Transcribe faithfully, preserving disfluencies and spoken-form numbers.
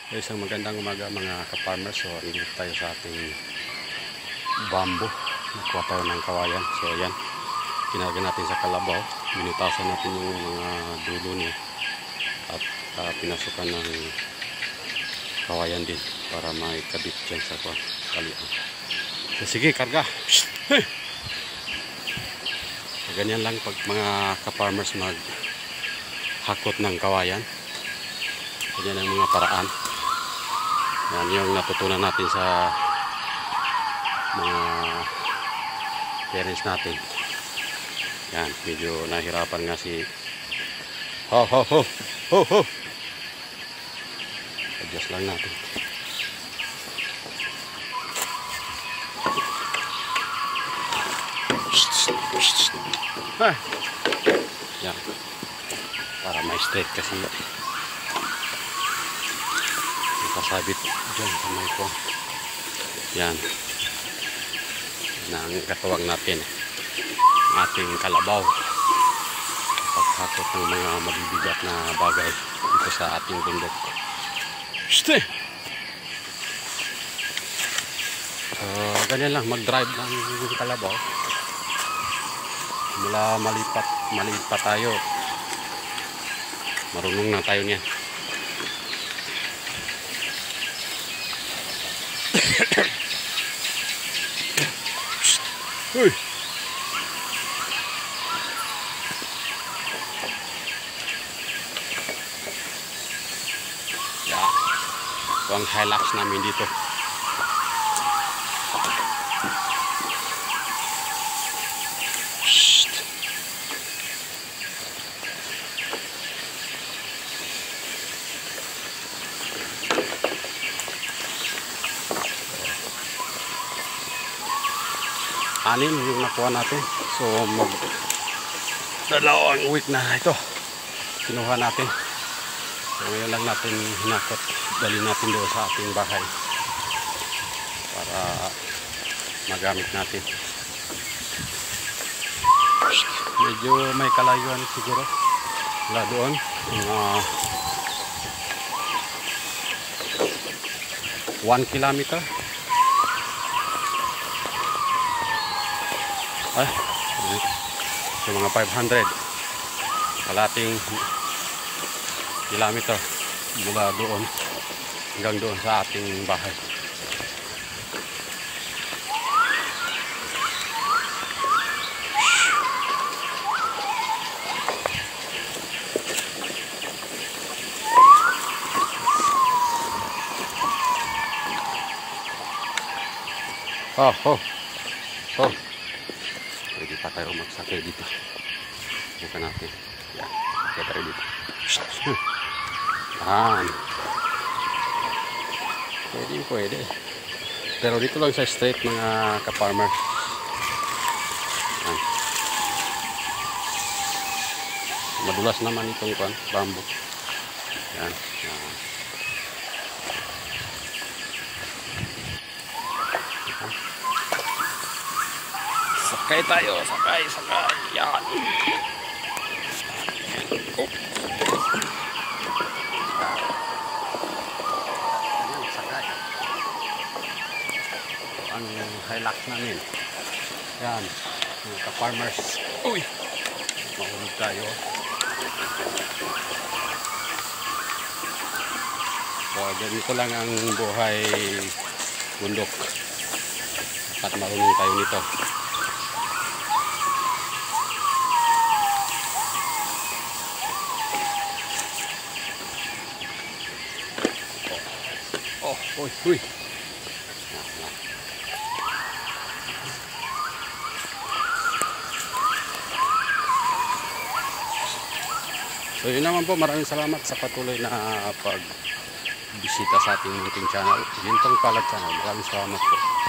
So, isang magandang umaga mga ka-farmers. So, dito tayo sa ating bamboo. Nakuha tayo ng kawayan. So, ayan. Kinarga natin sa kalabaw. Binutasan natin yung mga dulo niya. At uh, pinasukan ng kawayan din para may kabit dyan sa kalian. So, sige, karga. Hey! So, ganyan lang pag mga ka-farmers mag-hakot ng kawayan. Ganyan ang mga paraan. Yan yung natutunan natin sa mga parents natin. Yan, medyo nahirapan nga si ho ho ho ho ho. Adjust lang natin. Ah. Yan. Para may straight kasi kasabit dyan sa may ko. Yan. Yan ang katuwang natin. Ating kalabaw. Paghakot ng mga mabibigat na bagay dito sa ating bundok. Shite! So, ganyan lang. Mag-drive ng kalabaw. Mula malipat, maliit pa tayo. Marunong na tayo niyan. Uy. Ya. Ito ang Hilux namin dito. Shht. Anim yung nakuha natin. So mag dalawang week na ito kinuha natin. So ngayon lang natin hinakot, dali natin doon sa ating bahay para magamit natin. Medyo may kalayuan siguro wala doon uh, one kilometer. Ay, so mga five hundred kalating kilometer mula doon hanggang doon sa ating bahay. Oh, oh, oh. Pwede pa tayo magsakay dito. Bukan natin. Yan. Sakay tayo dito. Yan. Pwede pwede. Pero dito lang sa straight mga ka-farmer. Yan. Madulas naman itong kan, bamboo. Yan. Yan. Sakay tayo, sakay, sakay. Yan. Oh. Yan, sakay. Ito ang Hilux namin. Yan. Mga ka-farmers. Uy! Mahulog tayo. So, ganito lang ang buhay bundok. At marunong tayo nito. Uy, uy. So yun naman po, maraming salamat sa patuloy na pagbisita sa ating munting channel, Gintong Palad Channel. Maraming salamat po.